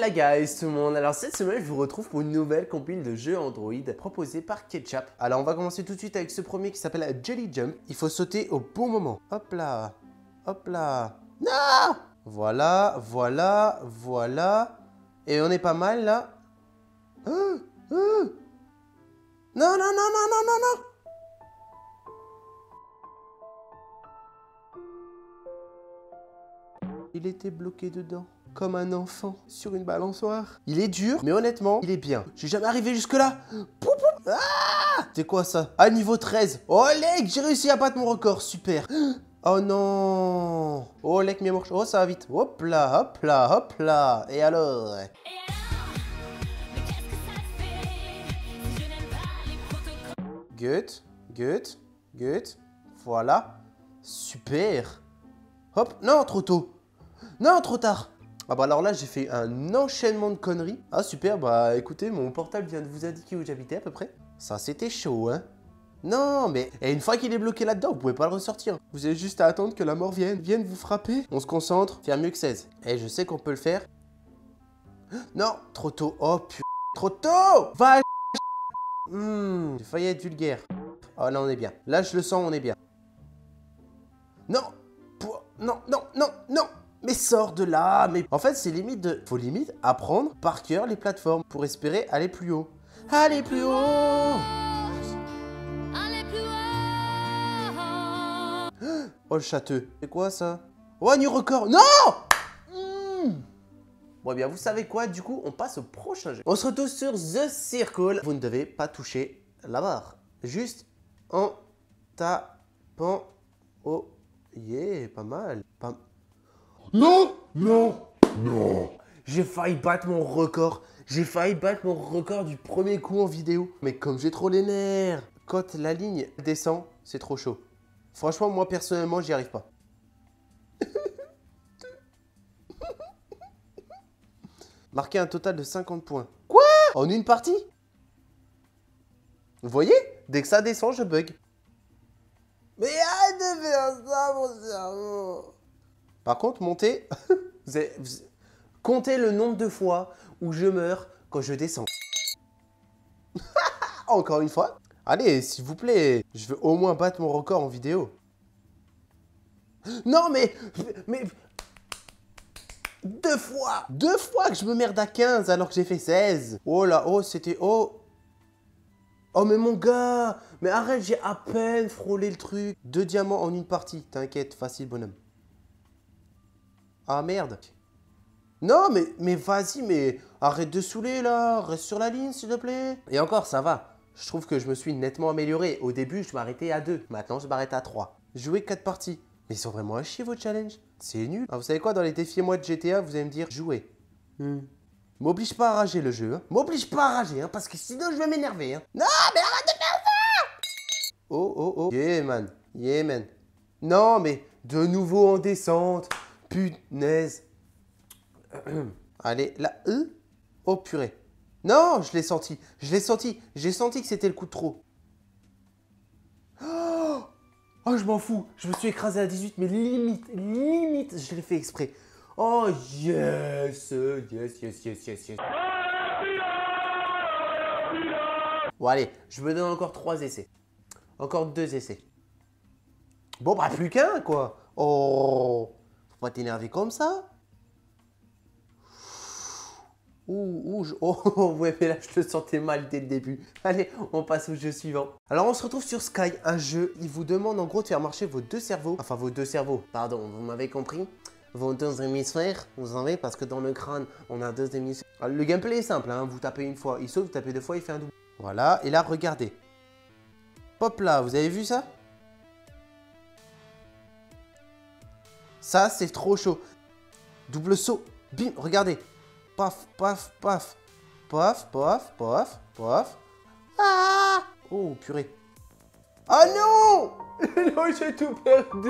la guys tout le monde. Alors cette semaine je vous retrouve pour une nouvelle compile de jeux Android proposée par Ketchup. Alors on va commencer tout de suite avec ce premier qui s'appelle Jelly Jump. Il faut sauter au bon moment. Hop là. Hop là. Non. Voilà, voilà, voilà. Et on est pas mal là. Non, non, non, non, non, non, non. Il était bloqué dedans, comme un enfant, sur une balançoire. Il est dur, mais honnêtement, il est bien. Je suis jamais arrivé jusque-là. Ah, c'est quoi ça? Ah, niveau 13. Oh, Lek, j'ai réussi à battre mon record. Super. Oh non. Oh, Lek, mi amor. Oh, ça va vite. Hop là, hop là, hop là. Et alors? Good, good, good. Voilà. Super. Hop. Non, trop tôt. Non, trop tard. Ah bah alors là, j'ai fait un enchaînement de conneries. Ah super, bah écoutez, mon portable vient de vous indiquer où j'habitais à peu près. Ça, c'était chaud, hein. Non, mais et une fois qu'il est bloqué là-dedans, vous pouvez pas le ressortir. Vous avez juste à attendre que la mort vienne vous frapper. On se concentre, faire mieux que 16. Et je sais qu'on peut le faire. Non, trop tôt. Oh putain, trop tôt. Va. J'ai failli être vulgaire. Oh là, on est bien. Là, je le sens, on est bien. Non. Non, non, non, non. Mais sors de là, mais... En fait, c'est limite de... Faut limite apprendre par cœur les plateformes pour espérer aller plus haut. Aller plus haut. Aller plus haut. Oh, le châteux. C'est quoi, ça? Oh, un new record. Non. Bon, eh bien, vous savez quoi? Du coup, on passe au prochain jeu. On se retrouve sur The Circle. Vous ne devez pas toucher la barre. Juste en tapant au... Yeah, pas mal. Non, non, non. J'ai failli battre mon record. J'ai failli battre mon record du premier coup en vidéo. Mais comme j'ai trop les nerfs. Quand la ligne descend, c'est trop chaud. Franchement, moi, personnellement, j'y arrive pas. Marquer un total de 50 points. Quoi? En une partie? Vous voyez? Dès que ça descend, je bug. Mais arrête de faire ça, mon cerveau. Par contre, montez, comptez le nombre de fois où je meurs quand je descends. Encore une fois. Allez, s'il vous plaît, je veux au moins battre mon record en vidéo. Non, mais... Deux fois que je me merde à 15 alors que j'ai fait 16. Oh là, oh, c'était... Oh, mais mon gars, mais arrête, j'ai à peine frôlé le truc. 2 diamants en une partie, t'inquiète, facile, bonhomme. Ah merde. Non, mais vas-y, mais arrête de saouler là. Reste sur la ligne, s'il te plaît. Et encore, ça va. Je trouve que je me suis nettement amélioré. Au début, je m'arrêtais à 2. Maintenant, je m'arrête à 3. Jouer 4 parties. Mais ils sont vraiment à chier, vos challenges. C'est nul. Ah, vous savez quoi, dans les défis moi de GTA, vous allez me dire jouer. M'oblige pas à rager le jeu. Hein. M'oblige pas à rager, hein, parce que sinon, je vais m'énerver. Hein. Non, mais arrête de faire ça. Oh, oh, oh. Yeah, man. Yeah, man. Non, mais de nouveau en descente. Punaise. Allez, là. Oh, purée. Non, je l'ai senti. Je l'ai senti. J'ai senti que c'était le coup de trop. Oh, je m'en fous. Je me suis écrasé à 18, mais limite, je l'ai fait exprès. Oh, yes. Yes, yes, yes, yes, yes. Bon, allez, je me donne encore 3 essais. Encore 2 essais. Bon, bah, plus qu'un, quoi. Oh, faut pas t'énerver comme ça. Oh, ouais, mais là, je le sentais mal dès le début. Allez, on passe au jeu suivant. Alors, on se retrouve sur Sky, un jeu. Il vous demande en gros de faire marcher vos 2 cerveaux. Enfin, vos 2 cerveaux, pardon, vous m'avez compris. Vos 2 hémisphères, vous savez, parce que dans le crâne, on a 2 hémisphères. Alors, le gameplay est simple, hein. Vous tapez une fois, il saute, vous tapez 2 fois, il fait un double. Voilà, et là, regardez. Hop là, vous avez vu ça? Ça, c'est trop chaud. Double saut. Bim, regardez. Paf, paf, paf. Paf, paf, paf, paf. Ah! Oh, purée. Ah non! Non, j'ai tout perdu.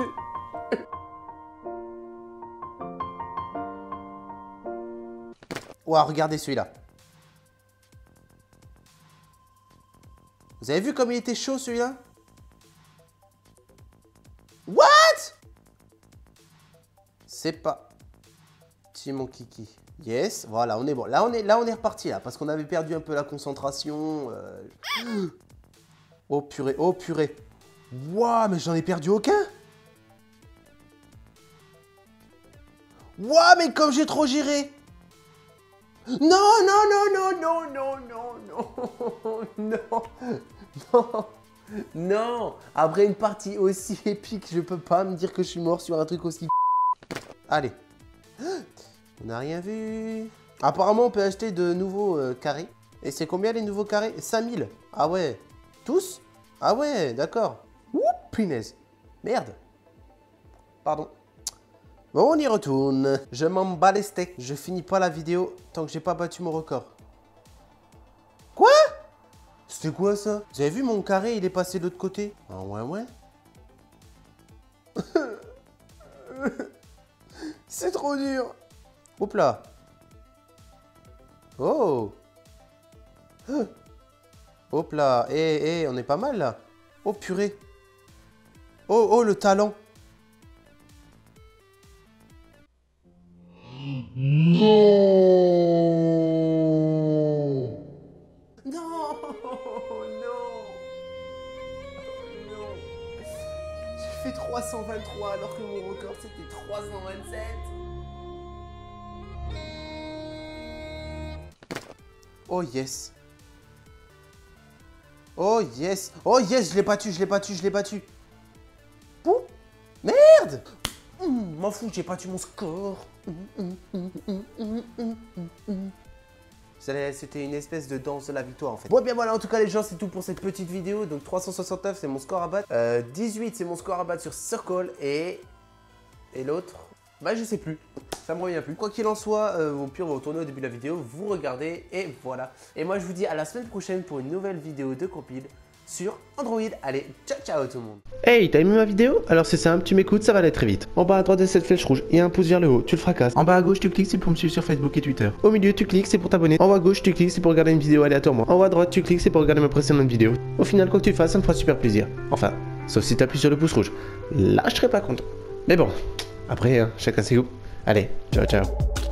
Ouah, regardez celui-là. Vous avez vu comme il était chaud celui-là? What? C'est pas... Merci mon kiki. Yes, voilà, on est bon. Là, on est reparti, là, parce qu'on avait perdu un peu la concentration. Oh purée, oh purée. Waouh, mais j'en ai perdu aucun. Waouh, mais comme j'ai trop géré. Non, non, non, non, non, non, non, non, non, non. Après une partie aussi épique, je peux pas me dire que je suis mort sur un truc aussi... Allez. On n'a rien vu. Apparemment, on peut acheter de nouveaux carrés. Et c'est combien les nouveaux carrés? 5000. Ah ouais. Tous? Ah ouais, d'accord. Ouh, punaise. Merde. Pardon. Bon, on y retourne. Je m'en bats les steaks. Je finis pas la vidéo tant que j'ai pas battu mon record. Quoi? C'était quoi ça? Vous avez vu mon carré, il est passé de l'autre côté? Ah ouais, ouais. C'est trop dur. Hop là. Oh. Hop là. Eh, on est pas mal là. Oh purée. Oh, oh, le talent. Non. Non. Non. Non. J'ai fait 323 alors que mon record c'était 327. Oh yes. Oh yes. Oh yes, je l'ai battu, je l'ai battu, je l'ai battu. Pouh. Merde. M'en fous, j'ai battu mon score. C'était une espèce de danse de la victoire en fait. Bon bien voilà, en tout cas les gens, c'est tout pour cette petite vidéo. Donc 369 c'est mon score à battre. 18 c'est mon score à battre sur Circle. Et l'autre, bah je sais plus. Ça me revient plus. Quoi qu'il en soit, au pire vous retournez au début de la vidéo, vous regardez et voilà. Et moi je vous dis à la semaine prochaine pour une nouvelle vidéo de compile sur Android. Allez, ciao ciao tout le monde. Hey, t'as aimé ma vidéo? Alors c'est simple, tu m'écoutes, ça va aller très vite. En bas à droite de cette flèche rouge, il y a un pouce vers le haut, tu le fracasses. En bas à gauche, tu cliques, c'est pour me suivre sur Facebook et Twitter. Au milieu, tu cliques, c'est pour t'abonner. En haut à gauche, tu cliques, c'est pour regarder une vidéo aléatoirement. En haut à droite, tu cliques, c'est pour regarder mes précédentes vidéos. Au final, quoi que tu fasses, ça me fera super plaisir. Enfin, sauf si t'appuies sur le pouce rouge. Là, je serai pas content. Mais bon, après, chacun ses goûts. Allez, ciao ciao.